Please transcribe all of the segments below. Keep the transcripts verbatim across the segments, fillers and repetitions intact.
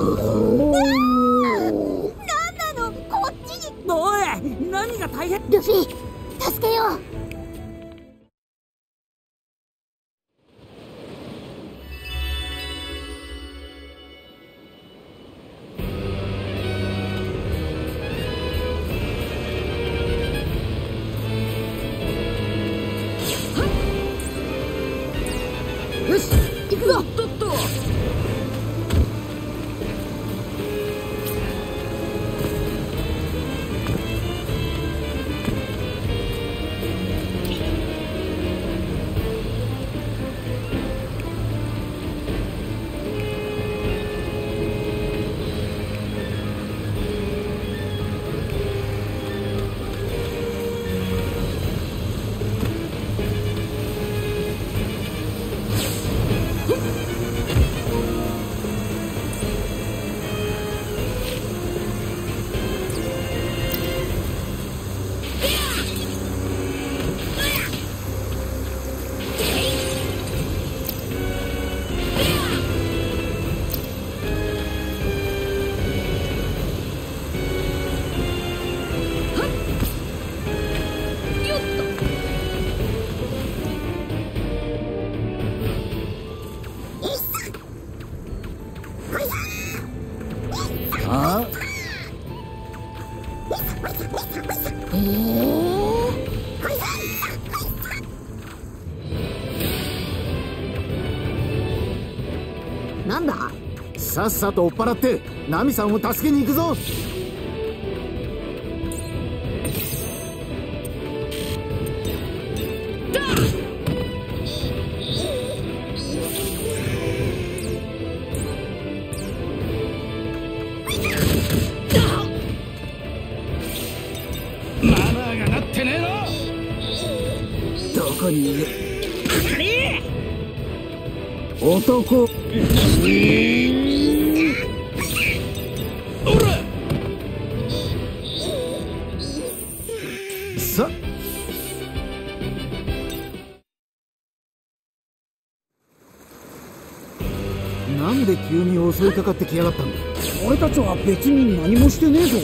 なんなの、こっちに。 おい、何が大変。 ルフィ、助けよう。 よし、行くぞ。とっと。 あ？ えー、 なんだ？ さっさと追っ払ってナミさんを助けに行くぞ。 マナーがなってねえどこにいる？ の。 男。 おら。 さ。なんで急に襲いかかってきやがったんだ。 俺たちは別に何もしてねえぞ。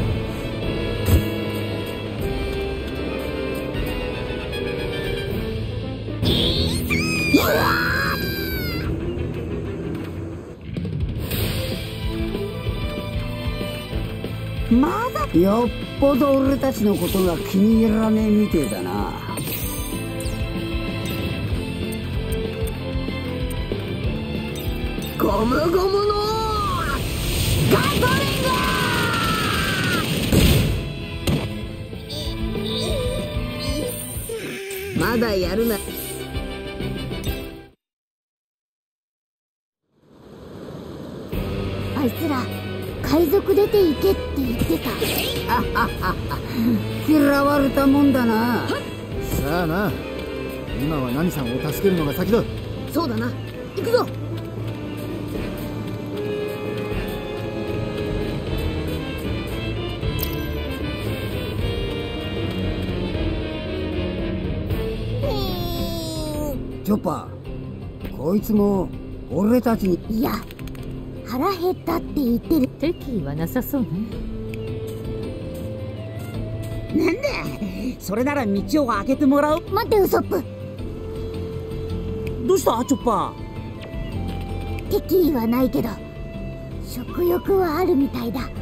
まだよっぽど俺たちのことが気に入らねえみてえだな。ゴムゴムのガトリング！まだやるな。 あいつら海賊出て行けって言ってた。 嫌われたもんだな。 さあな、今はナミさんを助けるのが先だ。 そうだな、行くぞ。 チョッパー、こいつも俺たちに。 いや、腹減ったって言ってる。 敵意はなさそうね。 なんだ、それなら道を開けてもらう。 待って、ウソップ。 どうしたチョッパー。敵意はないけど食欲はあるみたいだ。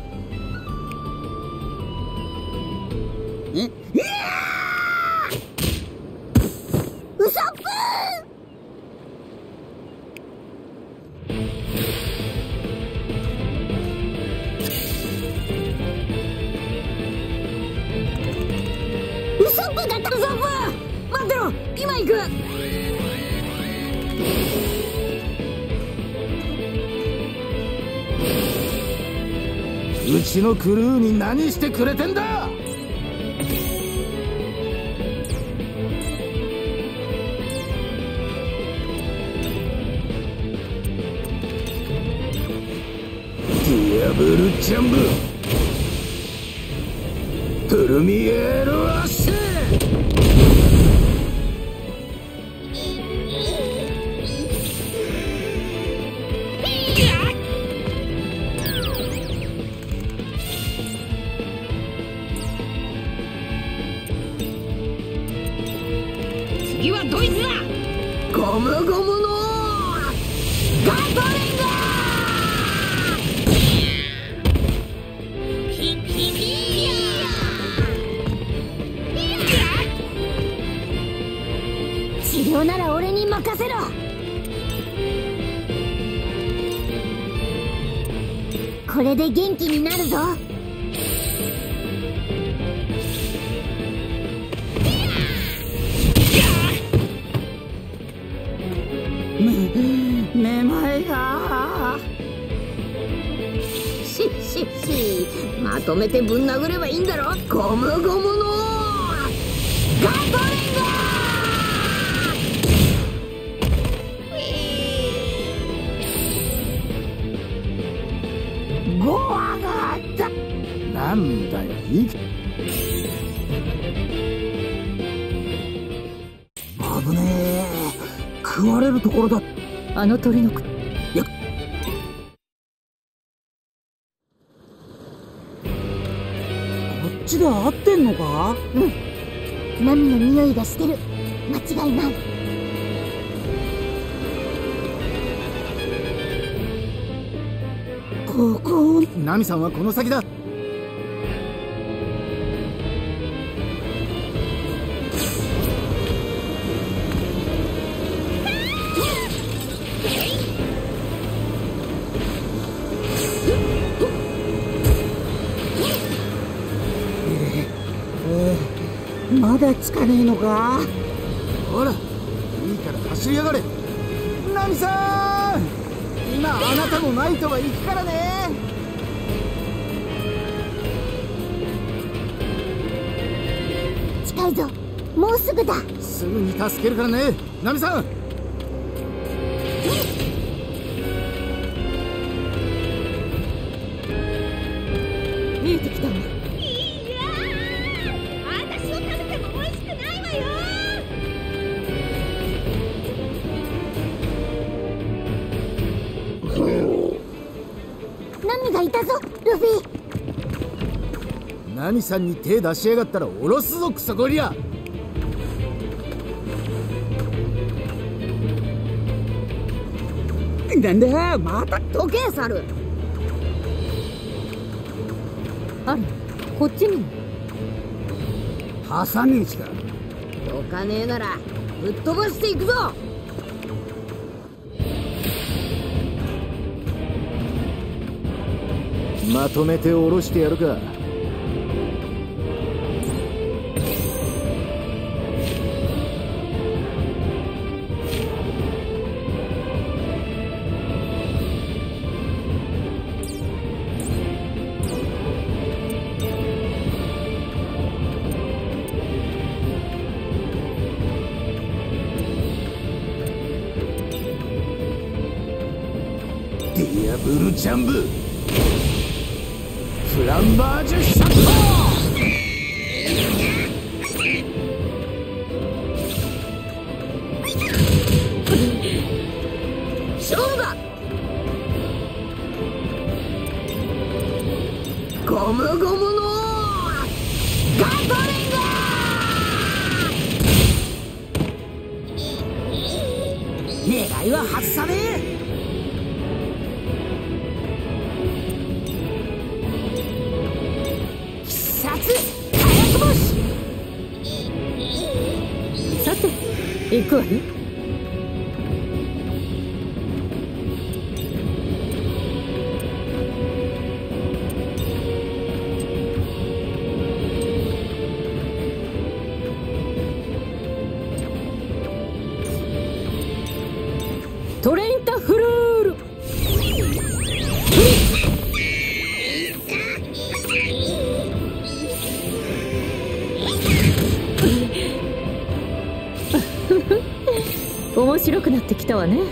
え？ ウソップウソップだった。ウソップ待ってろ、今行く。 うちのクルーに何してくれてんだ。ディアブルジャンブプルミエールアッシェ。 ガトリング治療なら俺に任せろ。これで元気になるぞ。 めまいがしししまとめてぶん殴ればいいんだろ。ゴムゴムのガトリングゴアがあった。 なんだよいい危ねえ、食われるところだ。 あの鳥のくいや、こっちで合ってんのか。 うん、ナミの匂いがしてる。間違いない。 ここナミさんはこの先だ。 まだつかねえのか。 ほらいいから走りやがれ。ナミさん、今あなたのナイトが行くからね。 近いぞ、もうすぐだ。 すぐに助けるからね、ナミさん。 見えてきたわ。 ナミがいたぞ、ルフィ。 ナミさんに手出しやがったら下ろすぞ、クソゴリラ。 なんだまた。 どけ猿。あれこっちにも。 ハサミ打ちか。 どかねえならぶっ飛ばしていくぞ。 まとめて下ろしてやるか。ディアブルジャンブフランバージュシャット。 勝負だ。ゴムゴムのガトリング。狙いは外さねえ。さて行くわね。トレインタフルール。面白くなってきたわね。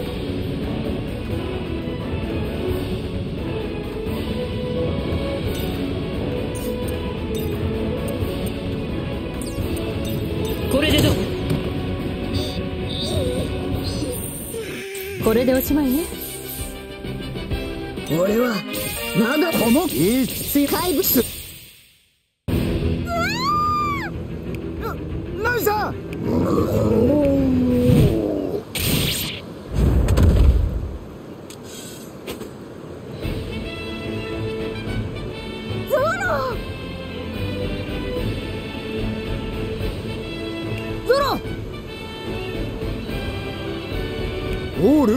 これでどう？これでおしまいね。俺はまだこの怪物。 ナミさん、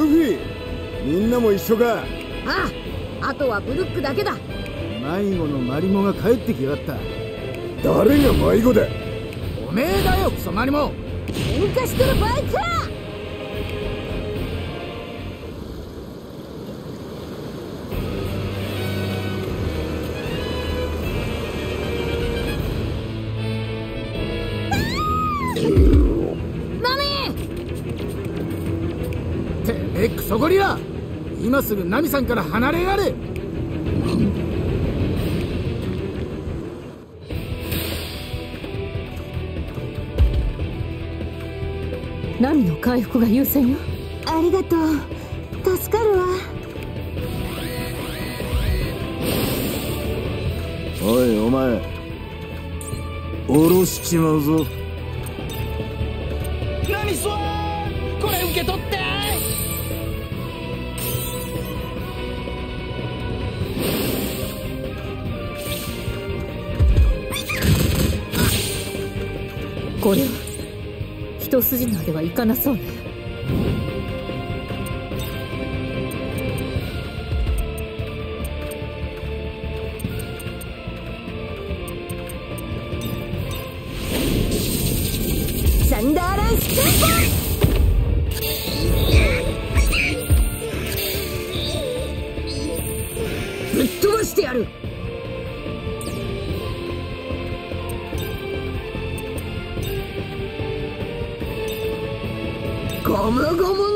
ルフィ、みんなも一緒か。 ああ、あとはブルックだけだ。 迷子のマリモが帰ってきやがった。 誰が迷子だ。 おめえだよ、クソマリモ。 喧嘩してる場合か。 てめえクソゴリラ、今すぐナミさんから離れやれ。 ナミの回復が優先よ。 ありがとう、助かるわ。 おいお前、下ろしちまうぞ。 ナミさん、これ受け取って。 これは一筋縄ではいかなそうね。 サンダーランステンポぶっ飛ばしてやる。ゴムゴムのガトリング。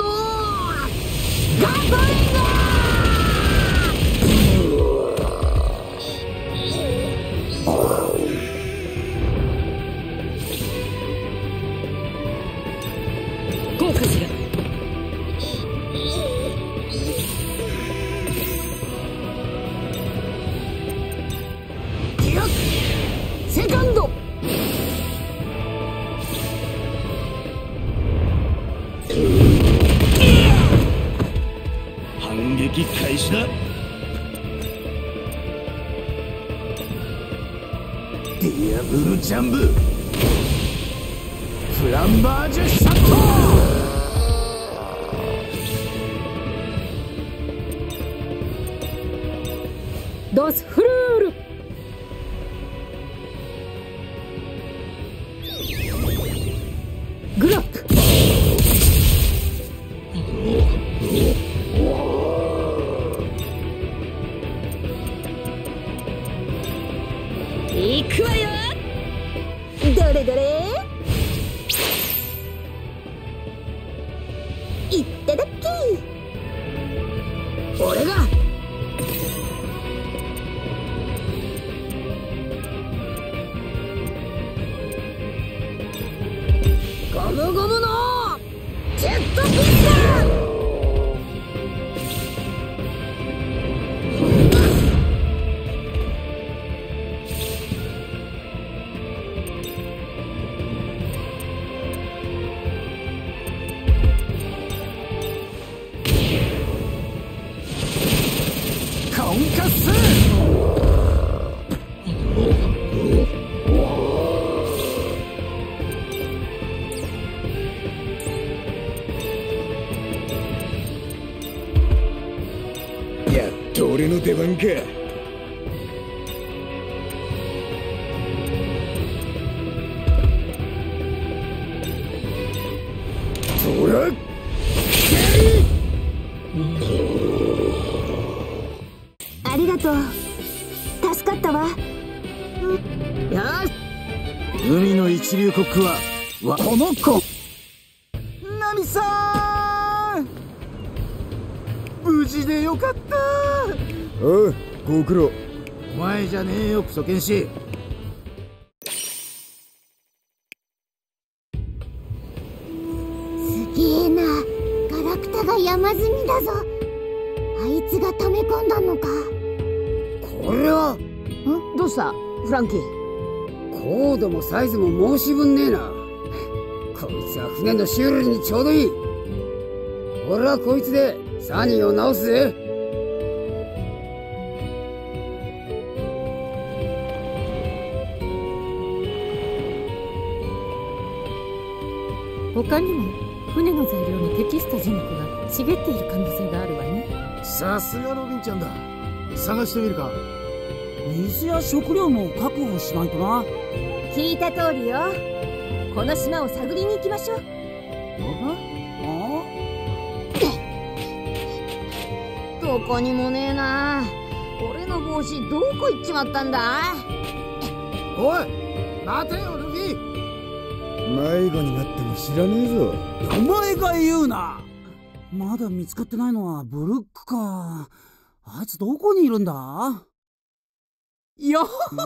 こうかしら。 セカンド。 反撃開始だ。 ディアブルジャンブ、フランバージュシャット。 ドスフルール。グラップ。 いくわよ。どれどれ。いっただっき。俺がゴムゴムのジェットピック。 コンカス。 やっと俺の出番か。 ほら、 ありがとう、助かったわ。 よし、 海の一流コックはわこの子。ナミさん、無事でよかった。 おう、ご苦労。 お前じゃねえよ、クソ剣士。 すげえな、ガラクタが山積みだぞ。あいつが溜め込んだのか。 これはんどうしたフランキー。 高度もサイズも申し分ねえな。こいつは船の修理にちょうどいい。俺はこいつでサニーを直すぜ。 他にも船の材料に適した樹木が茂っている可能性があるわね。 さすがロビンちゃんだ。探してみるか。 水や食料も確保しないとな。 聞いた通りよ。この島を探りに行きましょう。 どこにもねえな。俺の帽子どこ行っちまったんだ。 おい待てよルフィ。 迷子になっても知らねえぞ。 お前が言うな。まだ見つかってないのはブルックか。あいつどこにいるんだ。 よっ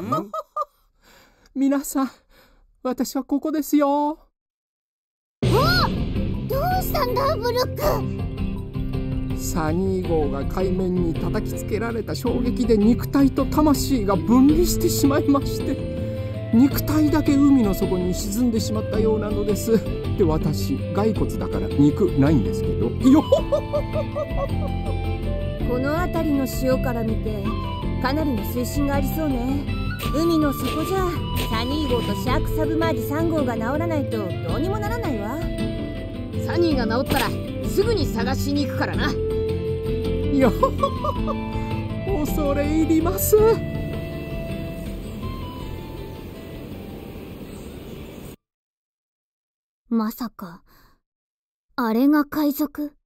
皆さん、私はここですよ。 あ、どうしたんだブルック。 サニー号が海面に叩きつけられた衝撃で肉体と魂が分離してしまいまして、肉体だけ海の底に沈んでしまったようなのです。で、私骸骨だから肉ないんですけど。よっこの辺りの潮から見てかなりの水深がありそうね。海の底じゃサニー号とシャークサブマージさん号が治らないとどうにもならないわ。 サニーが治ったらすぐに探しに行くからな。 よっ恐れ入ります。 まさかあれが海賊。